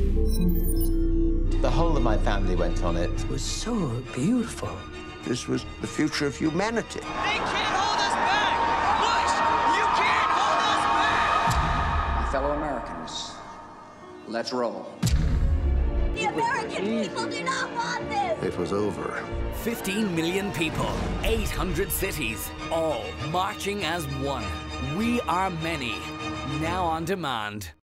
The whole of my family went on it. It was so beautiful. This was the future of humanity. They can't hold us back! Bush, you can't hold us back! My fellow Americans, let's roll. The American people do not want this! It was over. 15 million people, 800 cities, all marching as one. We are many. Now on demand.